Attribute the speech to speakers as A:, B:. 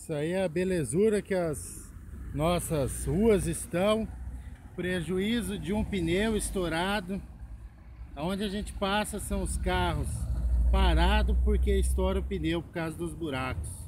A: Isso aí é a belezura que as nossas ruas estão. Prejuízo de um pneu estourado. Onde a gente passa são os carros parados porque estoura o pneu por causa dos buracos.